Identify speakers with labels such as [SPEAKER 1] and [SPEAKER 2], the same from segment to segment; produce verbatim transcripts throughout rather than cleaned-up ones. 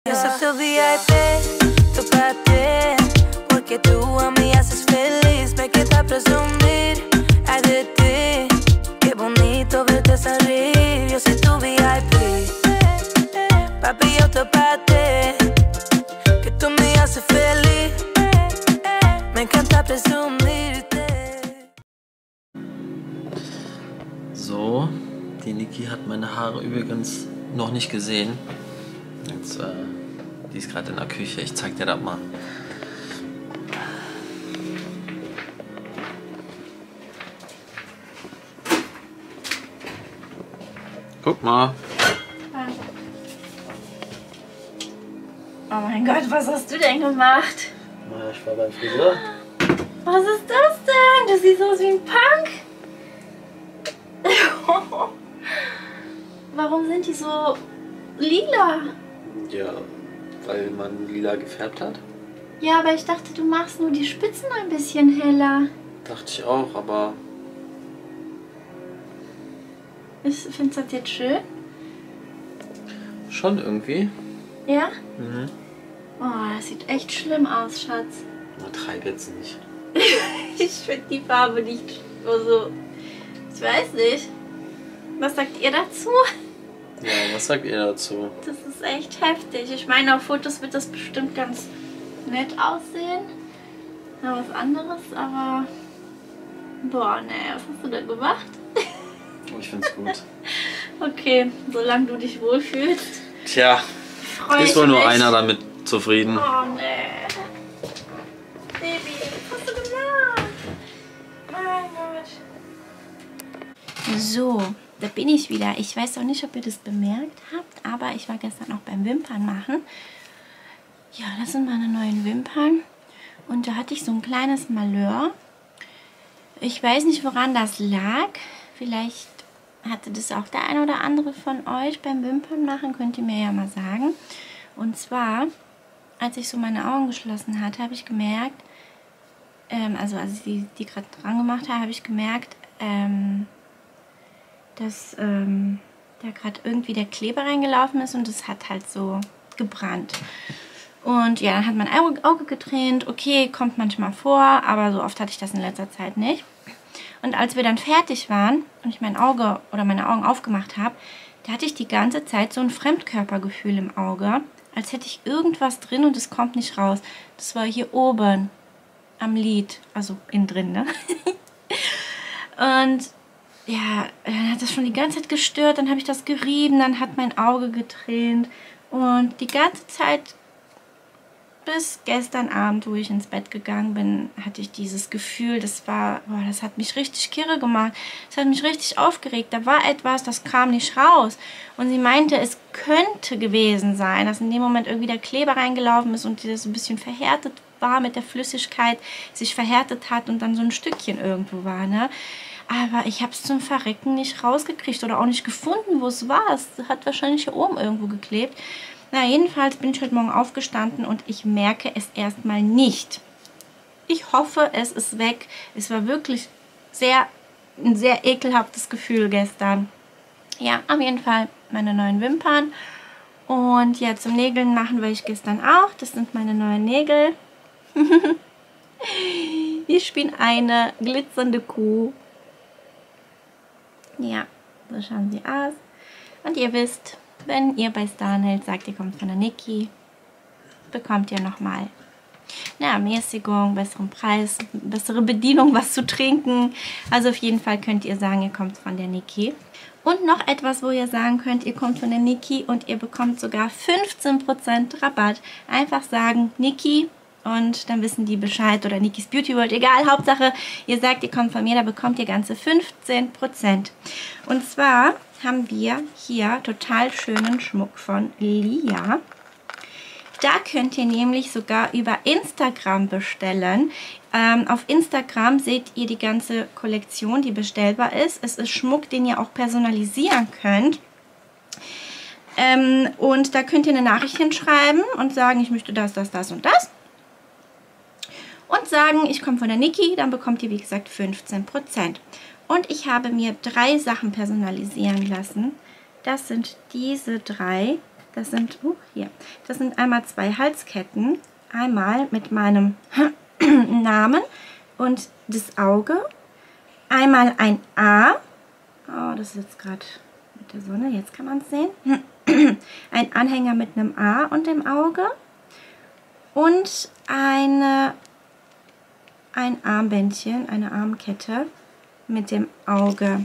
[SPEAKER 1] Yo soy tu V I P, tu parte, porque tú a mí haces feliz, me queda presumir, ay de ti, qué bonito verte sonreír. Yo soy tu V I P, papi yo te parte, que tú me haces feliz, me encanta presumirte.
[SPEAKER 2] So, die Niki hat meine Haare übrigens noch nicht gesehen. Jetzt, äh, die ist gerade in der Küche. Ich zeig dir das mal. Guck mal.
[SPEAKER 3] Oh mein Gott, was hast du denn gemacht?
[SPEAKER 2] Na, ich war beim Friseur.
[SPEAKER 3] Was ist das denn? Du siehst aus wie ein Punk. Warum sind die so lila?
[SPEAKER 2] Ja, weil man lila gefärbt hat.
[SPEAKER 3] Ja, aber ich dachte, du machst nur die Spitzen ein bisschen heller.
[SPEAKER 2] Dachte ich auch, aber...
[SPEAKER 3] Ist, findest du das jetzt schön?
[SPEAKER 2] Schon irgendwie.
[SPEAKER 3] Ja?
[SPEAKER 2] Mhm.
[SPEAKER 3] Oh, das sieht echt schlimm aus, Schatz.
[SPEAKER 2] Übertreib jetzt nicht.
[SPEAKER 3] Ich finde die Farbe nicht so... Ich weiß nicht. Was sagt ihr dazu?
[SPEAKER 2] Ja, was sagt ihr dazu?
[SPEAKER 3] Das ist echt heftig. Ich meine, auf Fotos wird das bestimmt ganz nett aussehen. Ja, was anderes, aber... Boah, ne, was hast du da gemacht?
[SPEAKER 2] Ich find's gut.
[SPEAKER 3] Okay, solange du dich wohlfühlst.
[SPEAKER 2] Tja,
[SPEAKER 3] Freu
[SPEAKER 2] ist
[SPEAKER 3] ich
[SPEAKER 2] wohl nur
[SPEAKER 3] mich.
[SPEAKER 2] einer damit zufrieden.
[SPEAKER 3] Oh, ne. Baby, was hast du gemacht? Mein Gott. So, da bin ich wieder. Ich weiß auch nicht, ob ihr das bemerkt habt, aber ich war gestern auch beim Wimpernmachen. Ja, das sind meine neuen Wimpern. Und da hatte ich so ein kleines Malheur. Ich weiß nicht, woran das lag. Vielleicht hatte das auch der eine oder andere von euch beim Wimpernmachen. Könnt ihr mir ja mal sagen. Und zwar, als ich so meine Augen geschlossen hatte, habe ich gemerkt, ähm, also als ich die, die gerade dran gemacht habe, habe ich gemerkt, ähm, dass ähm, da gerade irgendwie der Kleber reingelaufen ist und es hat halt so gebrannt. Und ja, dann hat mein Auge, Auge getränt. Okay, kommt manchmal vor, aber so oft hatte ich das in letzter Zeit nicht. Und als wir dann fertig waren und ich mein Auge oder meine Augen aufgemacht habe, da hatte ich die ganze Zeit so ein Fremdkörpergefühl im Auge, als hätte ich irgendwas drin und es kommt nicht raus. Das war hier oben am Lid, also innen drin, ne? Und ja, dann hat das schon die ganze Zeit gestört, dann habe ich das gerieben, dann hat mein Auge getränt und die ganze Zeit bis gestern Abend, wo ich ins Bett gegangen bin, hatte ich dieses Gefühl, das war, boah, das hat mich richtig kirre gemacht, das hat mich richtig aufgeregt, da war etwas, das kam nicht raus und sie meinte, es könnte gewesen sein, dass in dem Moment irgendwie der Kleber reingelaufen ist und das ein bisschen verhärtet war mit der Flüssigkeit, sich verhärtet hat und dann so ein Stückchen irgendwo war, ne? Aber ich habe es zum Verrecken nicht rausgekriegt oder auch nicht gefunden, wo es war. Es hat wahrscheinlich hier oben irgendwo geklebt. Na, jedenfalls bin ich heute Morgen aufgestanden und ich merke es erstmal nicht. Ich hoffe, es ist weg. Es war wirklich sehr, ein sehr ekelhaftes Gefühl gestern. Ja, auf jeden Fall meine neuen Wimpern. Und ja, zum Nägeln machen wir ich gestern auch. Das sind meine neuen Nägel. Ich bin eine glitzernde Kuh. Ja, so schauen sie aus. Und ihr wisst, wenn ihr bei Starnelt sagt, ihr kommt von der Niki, bekommt ihr nochmal eine Ermäßigung, besseren Preis, bessere Bedienung, was zu trinken. Also auf jeden Fall könnt ihr sagen, ihr kommt von der Niki. Und noch etwas, wo ihr sagen könnt, ihr kommt von der Niki und ihr bekommt sogar fünfzehn Prozent Rabatt. Einfach sagen, Niki, und dann wissen die Bescheid, oder Nikis Beauty World, egal, Hauptsache, ihr sagt, ihr kommt von mir, da bekommt ihr ganze fünfzehn Prozent. Und zwar haben wir hier total schönen Schmuck von Lia. Da könnt ihr nämlich sogar über Instagram bestellen. Ähm, auf Instagram seht ihr die ganze Kollektion, die bestellbar ist. Es ist Schmuck, den ihr auch personalisieren könnt. Ähm, und da könnt ihr eine Nachricht hinschreiben und sagen, ich möchte das, das, das und das. Und sagen, ich komme von der Niki, dann bekommt ihr wie gesagt fünfzehn Prozent. Und ich habe mir drei Sachen personalisieren lassen. Das sind diese drei. Das sind, uh, hier, das sind einmal zwei Halsketten. Einmal mit meinem Namen und das Auge. Einmal ein A. Oh, das ist jetzt gerade mit der Sonne, jetzt kann man es sehen. Ein Anhänger mit einem A und dem Auge. Und eine, ein Armbändchen, eine Armkette mit dem Auge.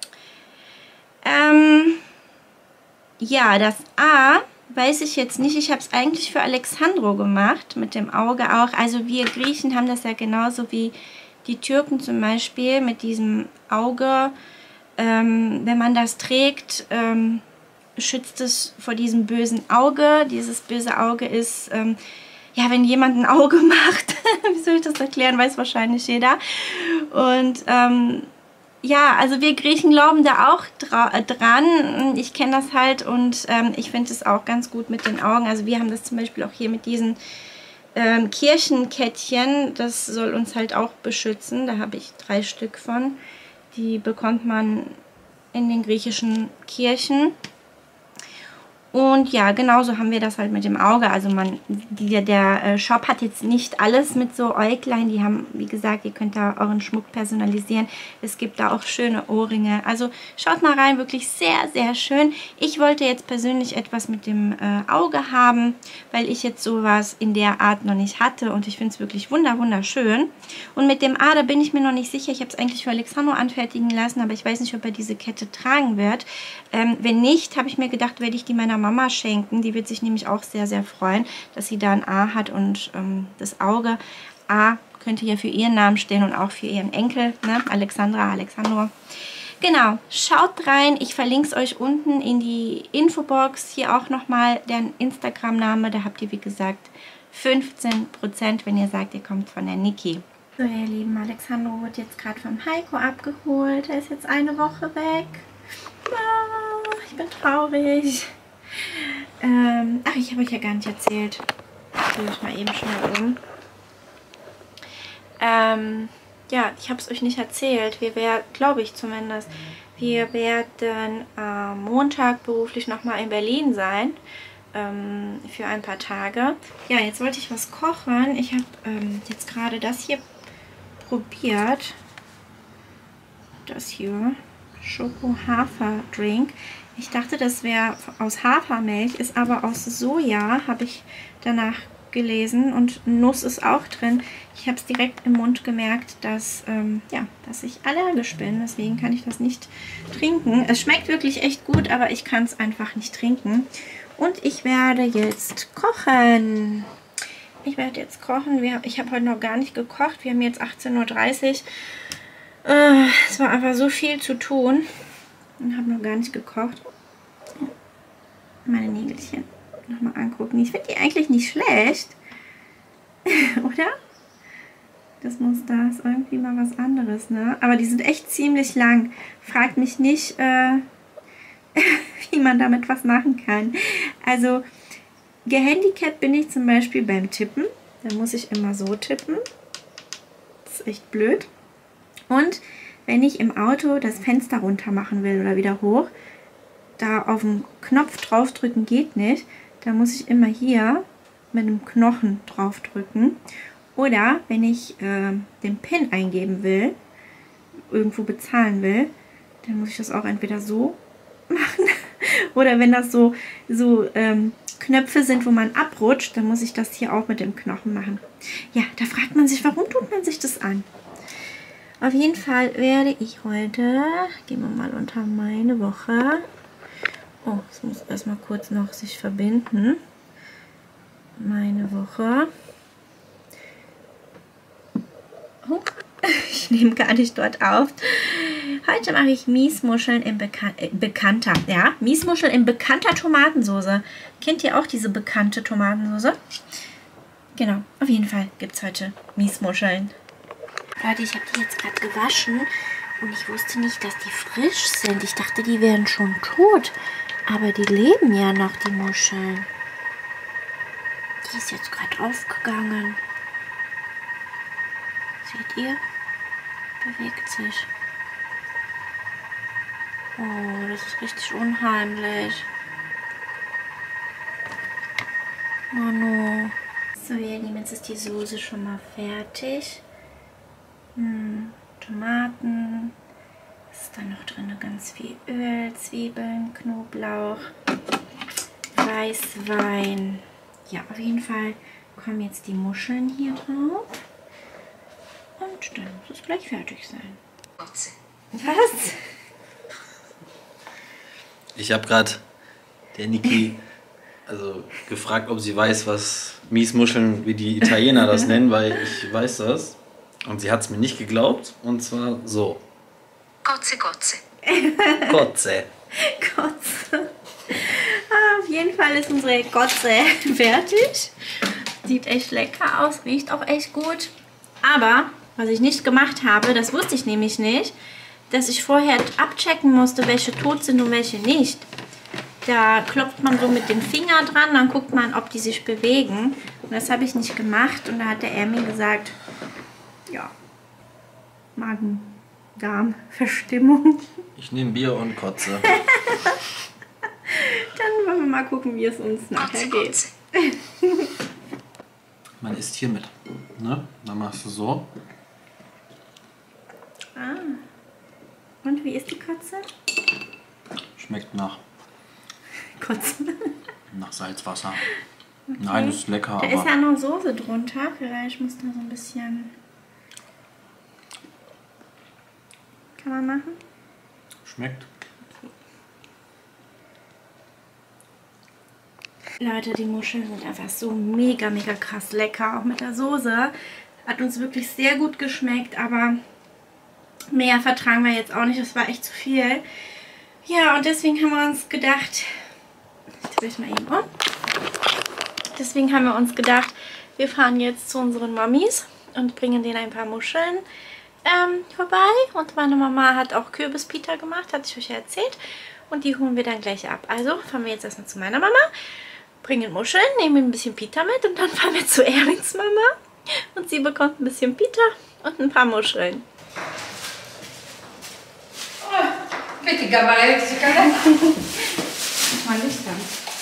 [SPEAKER 3] Ähm, ja, das A weiß ich jetzt nicht. Ich habe es eigentlich für Alexandro gemacht, mit dem Auge auch. Also wir Griechen haben das ja genauso wie die Türken zum Beispiel mit diesem Auge. Ähm, wenn man das trägt, ähm, schützt es vor diesem bösen Auge. Dieses böse Auge ist, ähm, ja, wenn jemand ein Auge macht, wie soll ich das erklären, weiß wahrscheinlich jeder. Und ähm, ja, also wir Griechen glauben da auch dran. Ich kenne das halt und ähm, ich finde es auch ganz gut mit den Augen. Also wir haben das zum Beispiel auch hier mit diesen ähm, Kirchenkettchen. Das soll uns halt auch beschützen. Da habe ich drei Stück von. Die bekommt man in den griechischen Kirchen. Und ja, genauso haben wir das halt mit dem Auge. Also man, die, der Shop hat jetzt nicht alles mit so Äuglein. Die haben, wie gesagt, ihr könnt da euren Schmuck personalisieren. Es gibt da auch schöne Ohrringe. Also schaut mal rein, wirklich sehr, sehr schön. Ich wollte jetzt persönlich etwas mit dem äh, Auge haben, weil ich jetzt sowas in der Art noch nicht hatte. Und ich finde es wirklich wunder, wunderschön. Und mit dem A, da bin ich mir noch nicht sicher. Ich habe es eigentlich für Alexandro anfertigen lassen, aber ich weiß nicht, ob er diese Kette tragen wird. Ähm, wenn nicht, habe ich mir gedacht, werde ich die meiner Mama schenken. Die wird sich nämlich auch sehr, sehr freuen, dass sie da ein A hat und ähm, das Auge. A könnte ja für ihren Namen stehen und auch für ihren Enkel, ne? Alexandra, Alexandro. Genau, schaut rein. Ich verlinke es euch unten in die Infobox. Hier auch nochmal der Instagram-Name. Da habt ihr, wie gesagt, fünfzehn Prozent, wenn ihr sagt, ihr kommt von der Niki. So, ihr Lieben, Alexandro wird jetzt gerade vom Heiko abgeholt. Er ist jetzt eine Woche weg. Oh, ich bin traurig. Ähm, ach, ich habe euch ja gar nicht erzählt. Ich will euch mal eben schnell um. Ähm, ja, ich habe es euch nicht erzählt. Wir werden, glaube ich zumindest, wir werden am äh, Montag beruflich nochmal in Berlin sein. Ähm, für ein paar Tage. Ja, jetzt wollte ich was kochen. Ich habe ähm, jetzt gerade das hier probiert. Das hier. Schoko-Hafer-Drink. Ich dachte, das wäre aus Hafermilch, ist aber aus Soja, habe ich danach gelesen. Und Nuss ist auch drin. Ich habe es direkt im Mund gemerkt, dass, ähm, ja, dass ich allergisch bin. Deswegen kann ich das nicht trinken. Es schmeckt wirklich echt gut, aber ich kann es einfach nicht trinken. Und ich werde jetzt kochen. Ich werde jetzt kochen. Wir, ich habe heute noch gar nicht gekocht. Wir haben jetzt achtzehn Uhr dreißig. Äh, es war einfach so viel zu tun. Und habe noch gar nicht gekocht. Meine Nägelchen nochmal angucken. Ich finde die eigentlich nicht schlecht. Oder? Das Muster ist irgendwie mal was anderes, ne? Aber die sind echt ziemlich lang. Fragt mich nicht, äh, wie man damit was machen kann. Also, gehandicapt bin ich zum Beispiel beim Tippen. Da muss ich immer so tippen. Das ist echt blöd. Und wenn ich im Auto das Fenster runter machen will oder wieder hoch, da auf den Knopf draufdrücken geht nicht. Da muss ich immer hier mit dem Knochen draufdrücken. Oder wenn ich äh, den PIN eingeben will, irgendwo bezahlen will, dann muss ich das auch entweder so machen. Oder wenn das so, so ähm, Knöpfe sind, wo man abrutscht, dann muss ich das hier auch mit dem Knochen machen. Ja, da fragt man sich, warum tut man sich das an? Auf jeden Fall werde ich heute, gehen wir mal unter meine Woche. Oh, es muss erstmal kurz noch sich verbinden. Meine Woche. Oh, ich nehme gar nicht dort auf. Heute mache ich Miesmuscheln in Bekan äh, bekannter, ja, Miesmuscheln in bekannter Tomatensoße. Kennt ihr auch diese bekannte Tomatensoße? Genau, auf jeden Fall gibt es heute Miesmuscheln. Leute, ich habe die jetzt gerade gewaschen und ich wusste nicht, dass die frisch sind. Ich dachte, die wären schon tot. Aber die leben ja noch, die Muscheln. Die ist jetzt gerade aufgegangen. Seht ihr? Bewegt sich. Oh, das ist richtig unheimlich. Manu. So, ihr Lieben, jetzt ist die Soße schon mal fertig. Hm, Tomaten. Was ist da noch drin? Ganz viel Öl, Zwiebeln, Knoblauch, Weißwein. Ja, auf jeden Fall kommen jetzt die Muscheln hier drauf. Und dann muss es gleich fertig sein. Was?
[SPEAKER 2] Ich habe gerade der Niki also gefragt, ob sie weiß, was Miesmuscheln, wie die Italiener das nennen, weil ich weiß das. Und sie hat es mir nicht geglaubt. Und zwar so.
[SPEAKER 4] Kotze, Kotze.
[SPEAKER 2] Kotze.
[SPEAKER 3] Kotze. Ah, auf jeden Fall ist unsere Kotze fertig. Sieht echt lecker aus, riecht auch echt gut. Aber was ich nicht gemacht habe, das wusste ich nämlich nicht, dass ich vorher abchecken musste, welche tot sind und welche nicht. Da klopft man so mit dem Finger dran, dann guckt man, ob die sich bewegen. Und das habe ich nicht gemacht. Und da hat der Ermin gesagt, ja, Magen-Darm-Verstimmung.
[SPEAKER 2] Ich nehme Bier und Kotze.
[SPEAKER 3] Dann wollen wir mal gucken, wie es uns nachher geht.
[SPEAKER 2] Man isst hier mit. Ne? Dann machst du so.
[SPEAKER 3] Ah. Und wie ist die Kotze?
[SPEAKER 2] Schmeckt nach,
[SPEAKER 3] Kotze.
[SPEAKER 2] nach Salzwasser. Okay. Nein, ist lecker.
[SPEAKER 3] Da
[SPEAKER 2] aber
[SPEAKER 3] ist ja noch Soße drunter. Vielleicht muss da so ein bisschen... Kann man machen?
[SPEAKER 2] schmeckt.
[SPEAKER 3] Leute, die Muscheln sind einfach so mega, mega krass lecker. Auch mit der Soße. Hat uns wirklich sehr gut geschmeckt, aber mehr vertragen wir jetzt auch nicht. Das war echt zu viel. Ja, und deswegen haben wir uns gedacht, ich drehe es mal eben um. Deswegen haben wir uns gedacht, wir fahren jetzt zu unseren Mamis und bringen denen ein paar Muscheln ähm, vorbei. Und meine Mama hat auch Kürbispita gemacht, hatte ich euch ja erzählt. Und die holen wir dann gleich ab. Also fahren wir jetzt erstmal zu meiner Mama, bringen Muscheln, nehmen ein bisschen Pita mit und dann fahren wir zu Erwins Mama. Und sie bekommt ein bisschen Pita und ein paar Muscheln.
[SPEAKER 4] Bitte, Gabarett, Sie können. Mal Licht an.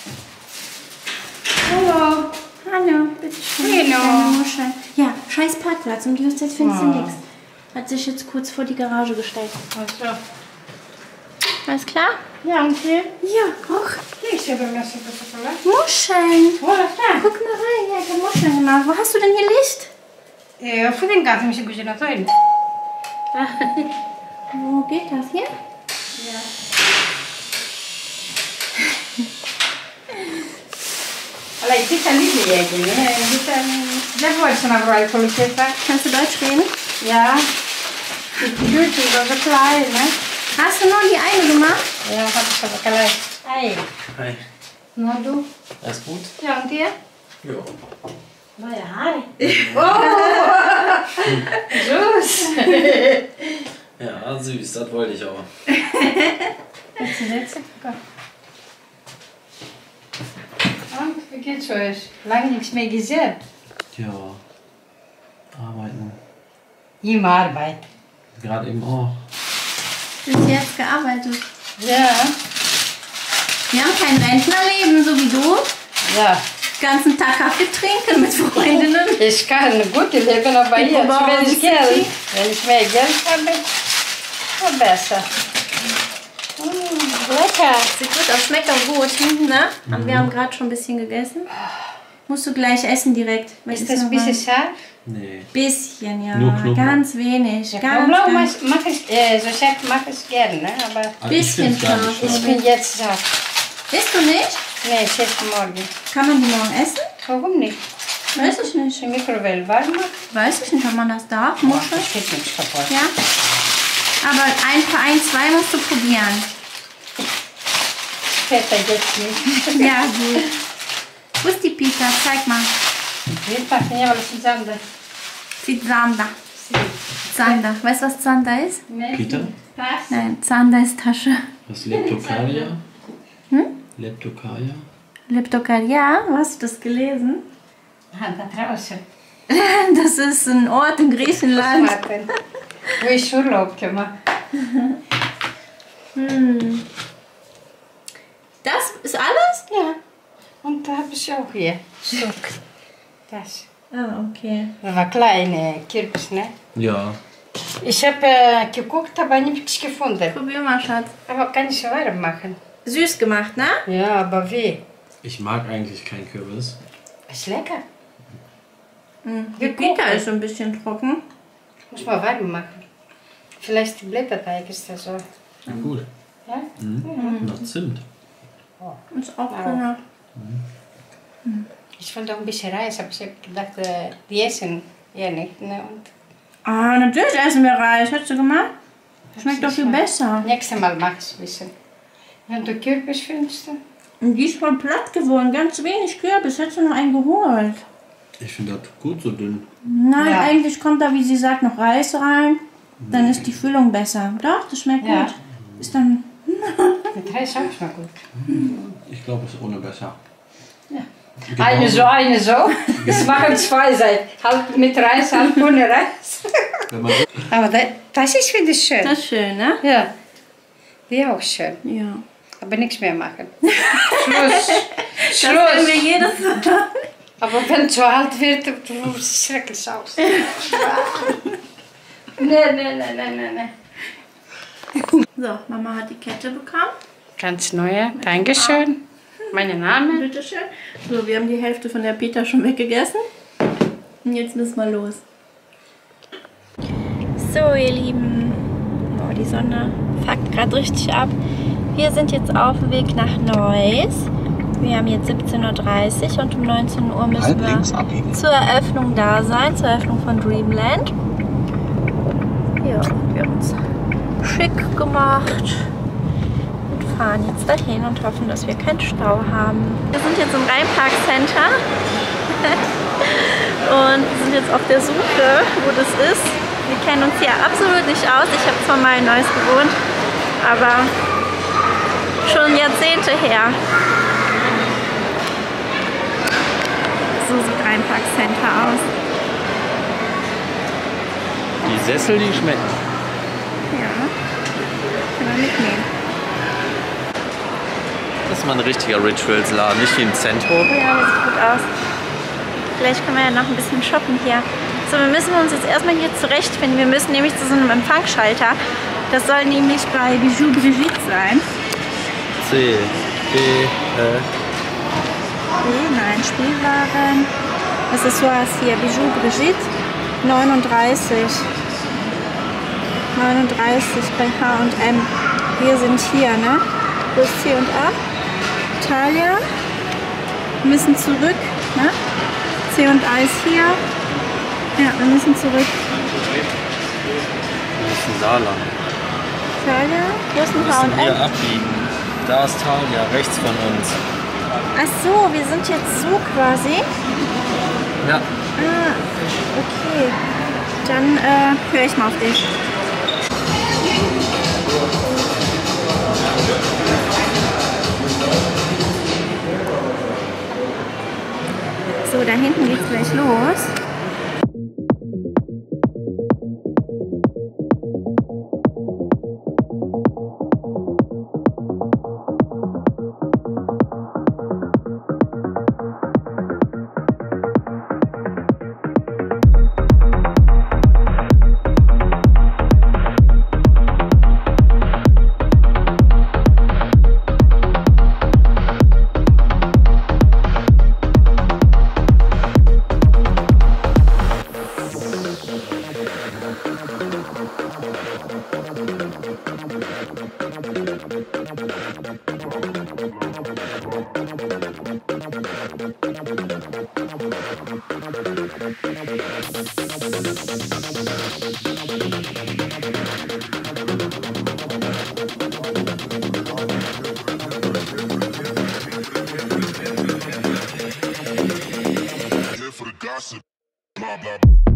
[SPEAKER 4] Hallo.
[SPEAKER 3] Hallo, bitte schön.
[SPEAKER 4] Hallo.
[SPEAKER 3] Muscheln. Ja, scheiß Parkplatz. Um die Uhrzeit findest du
[SPEAKER 4] Oh.
[SPEAKER 3] nichts. Hat sich jetzt kurz vor die Garage gestellt.
[SPEAKER 4] Ach
[SPEAKER 3] Alles klar?
[SPEAKER 4] Ja, und hier?
[SPEAKER 3] Ja, auch.
[SPEAKER 4] Ich habe mir so Schokolade.
[SPEAKER 3] Muscheln.
[SPEAKER 4] Oh, da.
[SPEAKER 3] Guck mal rein. Ja, ich habe Muscheln gemacht. Wo hast du denn hier Licht?
[SPEAKER 4] Eu fui em casa, me chegou de Natal.
[SPEAKER 3] Wo geht das hier?
[SPEAKER 4] Ja. Allora, ti sta lì di egli, eh? Già vuoi sono avrò con l'ucchietta?
[SPEAKER 3] Kannst du Deutsch reden?
[SPEAKER 4] Ja. Die Güte, das ist klein, ne?
[SPEAKER 3] Hast du nur die eine gemacht?
[SPEAKER 4] Ja, hab ich aber klein. Hey.
[SPEAKER 2] Hi.
[SPEAKER 4] Na du?
[SPEAKER 2] Alles gut?
[SPEAKER 4] Ja, und dir?
[SPEAKER 2] Ja.
[SPEAKER 4] Neue Haare. Oh! Süß.
[SPEAKER 2] Ja, süß, das wollte ich auch.
[SPEAKER 4] Willst du setzen? Komm. Und, wie geht's euch? Lange nichts mehr gesehen.
[SPEAKER 2] Ja. Arbeiten.
[SPEAKER 4] Immer Arbeit.
[SPEAKER 2] Gerade eben auch.
[SPEAKER 3] Bis jetzt gearbeitet.
[SPEAKER 4] Ja.
[SPEAKER 3] Wir haben kein Rentnerleben, so wie du.
[SPEAKER 4] Ja.
[SPEAKER 3] Den ganzen Tag Kaffee trinken mit Freundinnen.
[SPEAKER 4] Ich kann gut leben, aber
[SPEAKER 3] Ich
[SPEAKER 4] jetzt,
[SPEAKER 3] brauche
[SPEAKER 4] wenn ich
[SPEAKER 3] ein
[SPEAKER 4] Geld,
[SPEAKER 3] City.
[SPEAKER 4] wenn ich mehr Geld habe, ist besser. Mm, lecker.
[SPEAKER 3] Sieht gut aus, schmeckt auch gut, ne? Aber wir haben gerade schon ein bisschen gegessen. Musst du gleich essen direkt. Weil
[SPEAKER 4] Ist das ein bisschen scharf?
[SPEAKER 2] Nee.
[SPEAKER 3] Bisschen, ja.
[SPEAKER 2] Nur Knoblauch.
[SPEAKER 3] Ganz wenig.
[SPEAKER 4] Ja,
[SPEAKER 3] ganz,
[SPEAKER 4] Knoblauch
[SPEAKER 3] ganz
[SPEAKER 4] mach, mach ich, äh, so scharf mache ich gerne, ne? Aber
[SPEAKER 2] Also ich
[SPEAKER 3] bisschen
[SPEAKER 2] find's gar
[SPEAKER 3] scharf.
[SPEAKER 2] nicht
[SPEAKER 4] ich bin jetzt satt.
[SPEAKER 3] Isst du nicht?
[SPEAKER 4] Nee, ich esse morgen.
[SPEAKER 3] Kann man die morgen essen?
[SPEAKER 4] Warum nicht?
[SPEAKER 3] Weiß ich nicht.
[SPEAKER 4] Die Mikrowelle warm machen?
[SPEAKER 3] Weiß ich nicht, ob man das darf.
[SPEAKER 4] Boah,
[SPEAKER 3] Muscheln.
[SPEAKER 4] das geht nicht kaputt.
[SPEAKER 3] Ja. Aber ein, ein, zwei musst du probieren.
[SPEAKER 4] Später jetzt nicht.
[SPEAKER 3] Ja, gut. Wo ist die Pita? Zeig mal.
[SPEAKER 4] Видно, не было Sand.
[SPEAKER 3] Sieht Zander. Zander. Weißt du, was Zander ist?
[SPEAKER 2] Pita?
[SPEAKER 3] Nein, Zander ist Tasche.
[SPEAKER 2] Was Leptokaria?
[SPEAKER 3] Hm?
[SPEAKER 2] Leptokaria?
[SPEAKER 3] Leptokaria, hast du das gelesen?
[SPEAKER 4] Ah, da draußen.
[SPEAKER 3] Das ist ein Ort in Griechenland.
[SPEAKER 4] Смотри. Wo ich Urlaub gemacht.
[SPEAKER 3] Hm. Das ist alles?
[SPEAKER 4] Ja. Und da habe ich auch hier Stock. Das.
[SPEAKER 3] Ah, okay.
[SPEAKER 4] Das war kleine Kürbis, ne?
[SPEAKER 2] Ja.
[SPEAKER 4] Ich habe äh, geguckt, aber nichts gefunden.
[SPEAKER 3] Probier mal, Schatz.
[SPEAKER 4] Aber kann ich warm machen?
[SPEAKER 3] Süß gemacht, ne?
[SPEAKER 4] Ja, aber wie?
[SPEAKER 2] Ich mag eigentlich keinen Kürbis.
[SPEAKER 4] Ist lecker.
[SPEAKER 3] Mhm. Die Pita ist so ein bisschen trocken.
[SPEAKER 4] Muss man warm machen. Vielleicht die Blätterteig ist das so.
[SPEAKER 2] Ja, gut.
[SPEAKER 4] Ja?
[SPEAKER 2] Mhm. Noch Zimt.
[SPEAKER 3] Ist auch
[SPEAKER 4] Ja.
[SPEAKER 3] drin.
[SPEAKER 4] Ich wollte auch ein bisschen Reis, aber ich habe gedacht, äh, die essen ja nicht. Ne? Und
[SPEAKER 3] Ah, natürlich essen wir Reis. Hast du gemacht? Schmeckt doch viel besser.
[SPEAKER 4] nächstes Mal mach ich ein bisschen. Wenn du Kürbis findest,
[SPEAKER 3] Und die ist voll platt geworden. Ganz wenig Kürbis. Hättest du noch einen geholt?
[SPEAKER 2] Ich finde das gut so dünn.
[SPEAKER 3] Nein,
[SPEAKER 4] Ja.
[SPEAKER 3] eigentlich kommt da, wie sie sagt, noch Reis rein. Dann ist die Füllung besser. Doch, das schmeckt
[SPEAKER 4] Ja.
[SPEAKER 3] gut. Ist dann...
[SPEAKER 4] mit Reis auch mal gut.
[SPEAKER 2] Ich glaube, es ist ohne besser. Genau.
[SPEAKER 4] Eine so, eine so. Das machen zwei Seiten. Halb mit Reis, halb ohne Reis.
[SPEAKER 2] Wenn man
[SPEAKER 4] Aber das, das ist, finde ich, schön.
[SPEAKER 3] Das ist schön, ne?
[SPEAKER 4] Ja, die auch schön.
[SPEAKER 3] Ja.
[SPEAKER 4] Aber nichts mehr machen. Schluss.
[SPEAKER 3] Das können wir
[SPEAKER 4] Schluss.
[SPEAKER 3] jedes Mal.
[SPEAKER 4] Aber wenn es so alt wird, du siehst schrecklich aus. Nee, nee, nee, nee, nee, nee.
[SPEAKER 3] So, Mama hat die Kette bekommen.
[SPEAKER 4] Ganz neue. Dankeschön. Mein Name.
[SPEAKER 3] Bitte schön. So, wir haben die Hälfte von der Pita schon weggegessen. Und jetzt müssen wir los. So, ihr Lieben. Oh, die Sonne fuckt gerade richtig ab. Wir sind jetzt auf dem Weg nach Neuss. Wir haben jetzt siebzehn Uhr dreißig und um neunzehn Uhr müssen wir zur Eröffnung da sein, zur Eröffnung von Dreamland. Ja, wir haben uns schick gemacht und fahren jetzt dahin und hoffen, dass wir keinen Stau haben. Wir sind jetzt im Rheinpark Center und wir sind jetzt auf der Suche, wo das ist. Wir kennen uns hier absolut nicht aus. Ich habe zwar mal in Neuss gewohnt, aber schon Jahrzehnte her. So sieht Rheinpark Center aus.
[SPEAKER 2] die Sessel, die schmecken.
[SPEAKER 3] Ja, können wir mitnehmen.
[SPEAKER 2] Das ist mal ein richtiger Rituals-Laden, nicht wie im Zentrum.
[SPEAKER 3] Oh ja, das sieht gut aus. Vielleicht können wir ja noch ein bisschen shoppen hier. So, wir müssen uns jetzt erstmal hier zurechtfinden. Wir müssen nämlich zu so einem Empfangsschalter. Das soll nämlich bei Bijou Brigitte sein.
[SPEAKER 2] C, B, äh.
[SPEAKER 3] Nee, nein, Spielwaren. Accessoires hier, Bijou Brigitte, neununddreißig. neununddreißig bei H und M. Wir sind hier, ne? Wo ist C und A? Italia. Wir müssen zurück, ne? C und A ist hier. Ja, wir müssen zurück.
[SPEAKER 2] Wir müssen da lang.
[SPEAKER 3] Italia. Wo ist
[SPEAKER 2] Wir
[SPEAKER 3] ein H und
[SPEAKER 2] müssen hier
[SPEAKER 3] M?
[SPEAKER 2] abbiegen. Da ist Thalia, rechts von uns.
[SPEAKER 3] Ach so, wir sind jetzt so quasi.
[SPEAKER 2] Ja.
[SPEAKER 3] Ah, okay. Dann äh, höre ich mal auf dich. So, da hinten geht's gleich los.
[SPEAKER 5] Here for the gossip. Blah, blah.